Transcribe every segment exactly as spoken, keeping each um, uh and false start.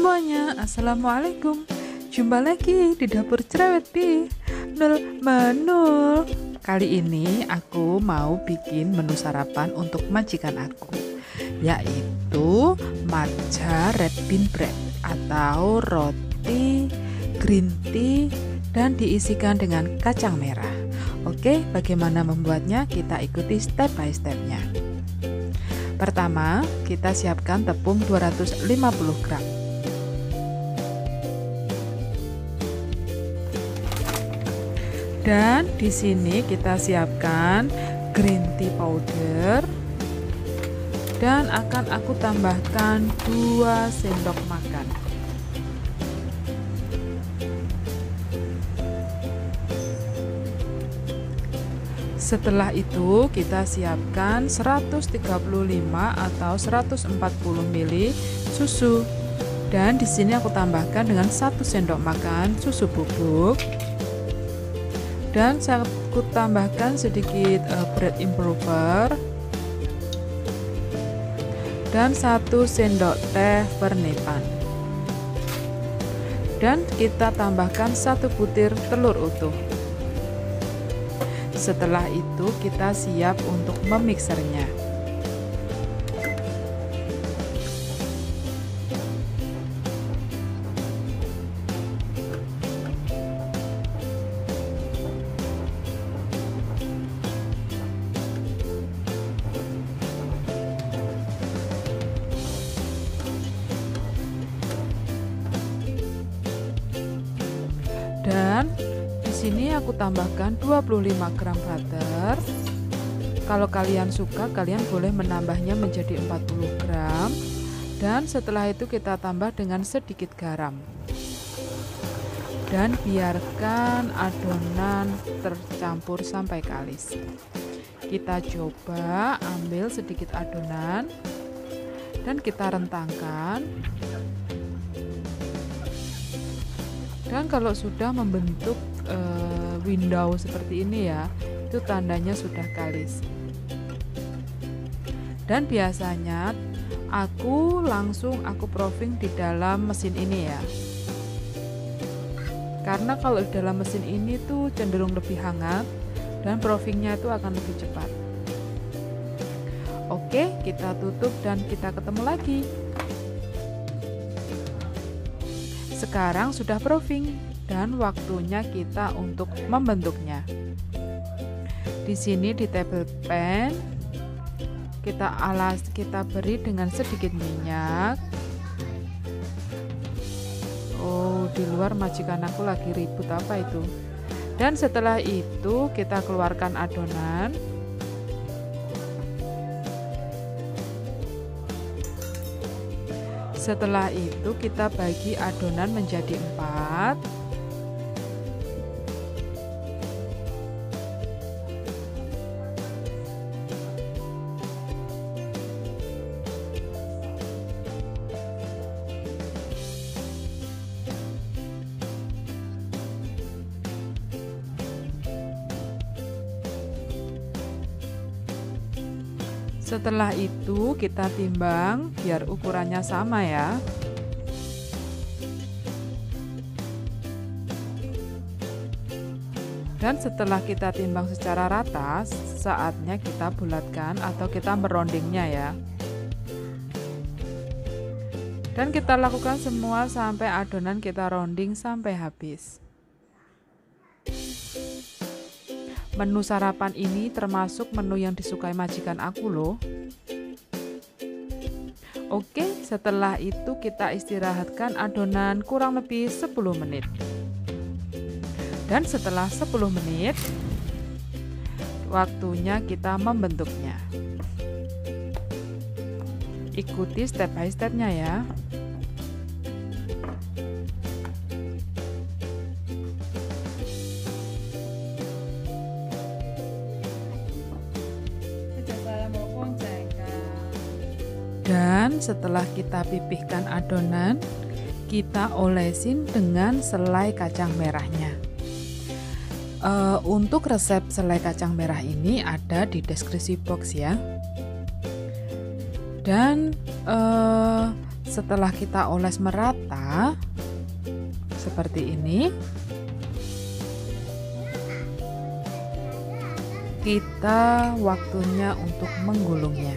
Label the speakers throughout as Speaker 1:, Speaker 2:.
Speaker 1: semuanya, Assalamualaikum. Jumpa lagi di dapur cerewet Bi Nul Menul. Kali ini aku mau bikin menu sarapan untuk majikan aku, yaitu matcha red bean bread atau roti green tea dan diisikan dengan kacang merah. Oke, bagaimana membuatnya? Kita ikuti step by stepnya. Pertama, kita siapkan tepung dua ratus lima puluh gram. Dan di sini kita siapkan green tea powder dan akan aku tambahkan dua sendok makan. Setelah itu kita siapkan seratus tiga puluh lima atau seratus empat puluh mililiter susu. Dan di sini aku tambahkan dengan satu sendok makan susu bubuk. Dan saya aku tambahkan sedikit uh, bread improver dan satu sendok teh vernepan. Dan kita tambahkan satu butir telur utuh. Setelah itu kita siap untuk memixernya. Dan di sini aku tambahkan dua puluh lima gram butter. Kalau kalian suka, kalian boleh menambahnya menjadi empat puluh gram. Dan setelah itu kita tambah dengan sedikit garam. Dan biarkan adonan tercampur sampai kalis. Kita coba ambil sedikit adonan dan kita rentangkan. Dan kalau sudah membentuk e, window seperti ini ya, itu tandanya sudah kalis. Dan biasanya aku langsung aku proofing di dalam mesin ini ya. Karena kalau di dalam mesin ini tuh cenderung lebih hangat dan proofingnya itu akan lebih cepat. Oke, kita tutup dan kita ketemu lagi. Sekarang sudah proofing dan waktunya kita untuk membentuknya. Di sini di table pan kita alas kita beri dengan sedikit minyak. Oh, di luar majikan aku lagi ribut apa itu. Dan setelah itu kita keluarkan adonan. Setelah itu kita bagi adonan menjadi empat. Setelah itu kita timbang biar ukurannya sama ya. Dan setelah kita timbang secara rata, saatnya kita bulatkan atau kita merondingnya ya. Dan kita lakukan semua sampai adonan kita rounding sampai habis. Menu sarapan ini termasuk menu yang disukai majikan aku loh. Oke, setelah itu kita istirahatkan adonan kurang lebih sepuluh menit. Dan setelah sepuluh menit, waktunya kita membentuknya. Ikuti step by stepnya ya. Dan setelah kita pipihkan adonan, kita olesin dengan selai kacang merahnya. E, untuk resep selai kacang merah ini ada di deskripsi box ya. Dan e, Setelah kita oles merata seperti ini, kita waktunya untuk menggulungnya.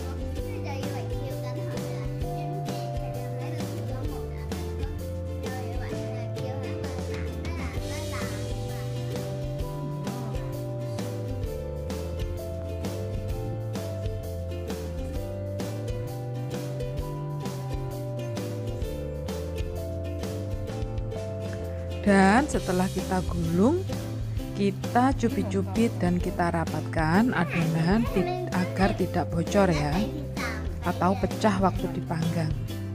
Speaker 1: Dan setelah kita gulung, kita cubit-cubit dan kita rapatkan adonan agar tidak bocor ya, atau pecah waktu dipanggang.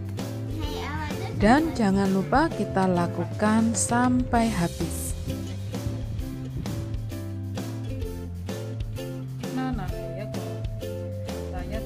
Speaker 1: Dan jangan lupa kita lakukan sampai habis. Nah, nah, ya kok. Saya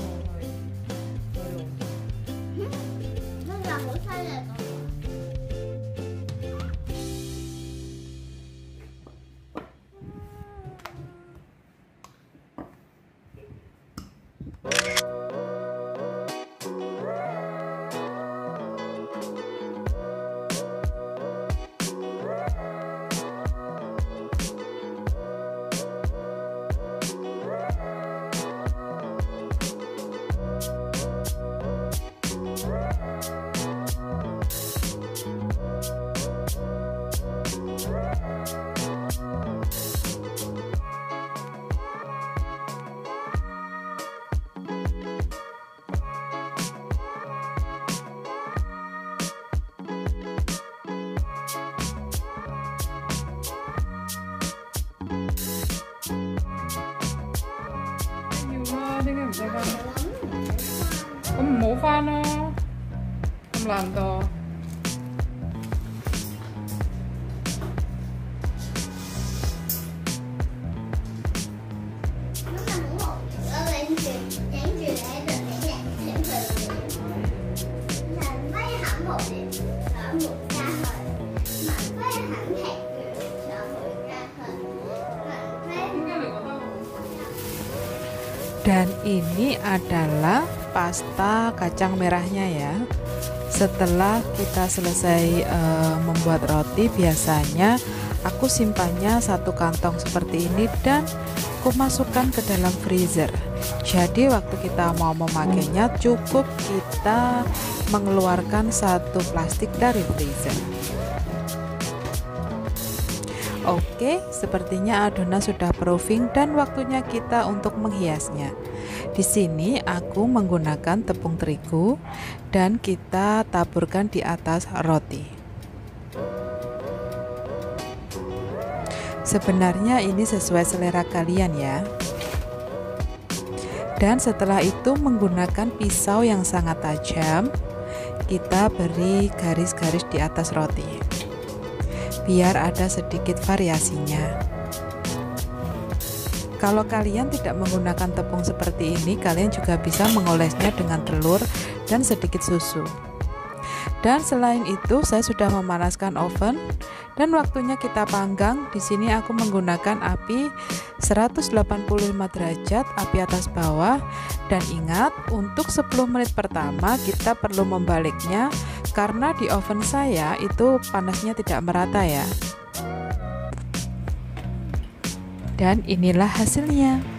Speaker 1: Không冇翻咯，咁難度。Dan ini adalah pasta kacang merahnya ya. Setelah kita selesai e, membuat roti, biasanya aku simpannya satu kantong seperti ini dan aku masukkan ke dalam freezer. Jadi waktu kita mau memakainya cukup kita mengeluarkan satu plastik dari freezer. Oke, sepertinya adonan sudah proofing dan waktunya kita untuk menghiasnya. Di sini aku menggunakan tepung terigu dan kita taburkan di atas roti. Sebenarnya ini sesuai selera kalian ya. Dan setelah itu menggunakan pisau yang sangat tajam, kita beri garis-garis di atas roti, biar ada sedikit variasinya. Kalau kalian tidak menggunakan tepung seperti ini, kalian juga bisa mengolesnya dengan telur dan sedikit susu. Dan selain itu, saya sudah memanaskan oven dan waktunya kita panggang. Di sini aku menggunakan api seratus delapan puluh lima derajat, api atas bawah. Dan ingat, untuk sepuluh menit pertama kita perlu membaliknya karena di oven saya itu panasnya tidak merata ya. Dan inilah hasilnya.